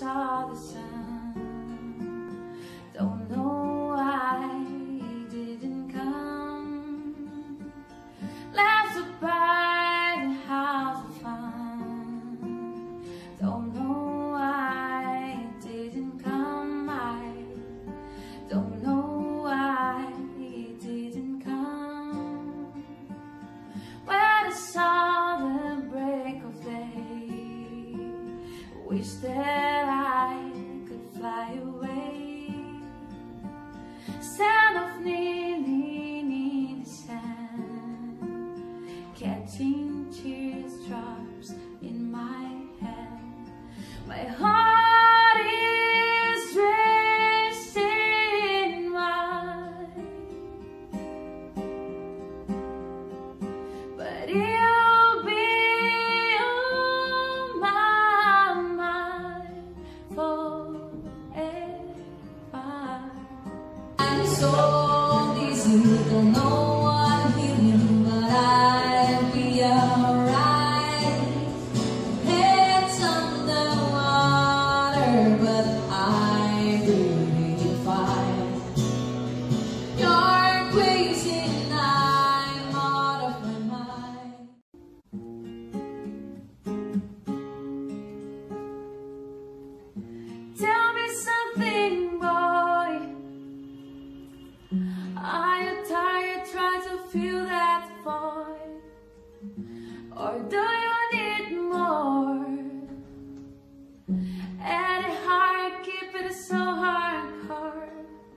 saw the sun. Don't know why he didn't come. Left to buy the house of fun. Don't know why he didn't come. I don't know why he didn't come. When I saw the break of day, wish that I could fly away. Stand of kneeling in the sand, catching teardrops in my hand. My heart is dressed in white, but you'll be on my mind forever. I'm so busy, don't know what I'm feeling, but I'll be alright. Head's underwater, but I'm really fine. You're crazy and I'm out of my mind. Tell me something, boy. Are you tired trying to fill that void? Or do you need more? Any heart, keep it so hardcore.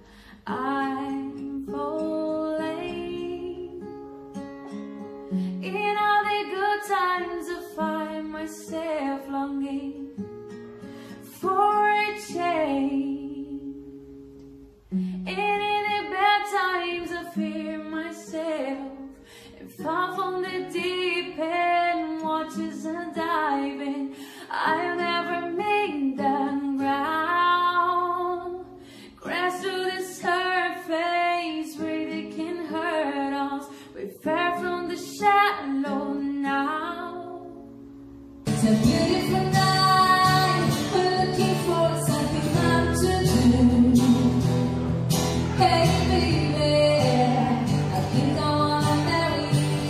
I'm falling. In all the good times I find myself longing for a change. And in the bad times I fear myself and fall from the deep end, watches and diving. I'll never make the ground. Crash to the surface where they can hurt us. We're far from the shallow now. It's a beautiful night, we're looking for something not to do. Hey baby, I think I wanna marry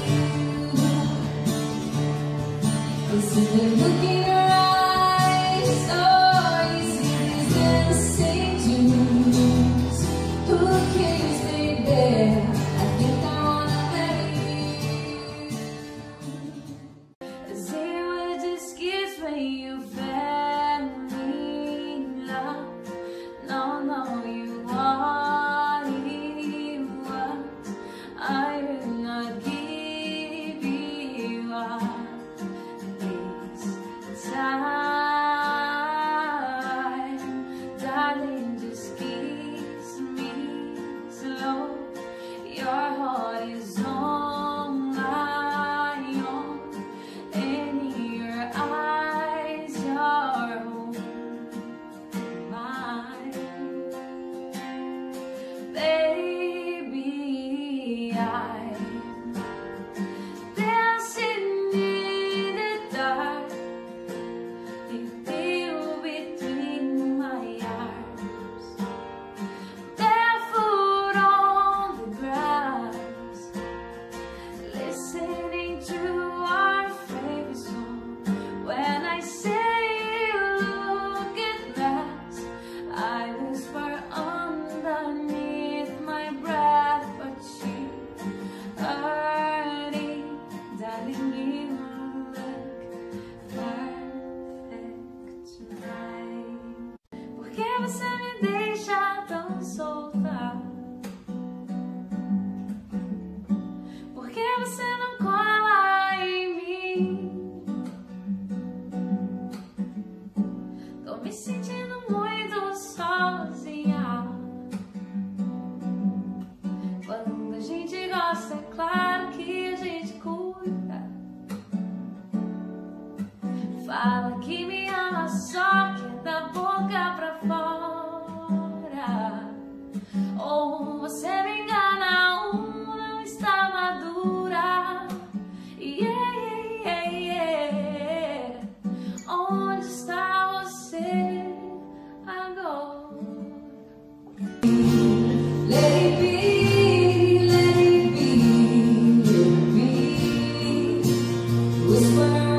you. Is it the look in your eyes, or is it the same tunes? Who cares, baby? I think I wanna marry you. As it was just kiss when you fell in love. No, you are. I will not give you up this time. Darling, just kiss me slow. Your heart is on my own, and in your eyes are on mine. Baby, I'm dancing in the dark. You feel between my arms, barefoot on the grass, listening to our favorite song. When I say look at last, I whisper underneath my breath, but she heard it. Darling, you look perfect tonight. Por que você me deixa tão solta? Por que você não cola em mim? Tô me sentindo muito sozinha. Quando a gente gosta, é claro que a gente cuida. Fala que me ama, só que é da boca pra fora. Ou você me engana, ou não está madura. Yeah. Onde está você? whisper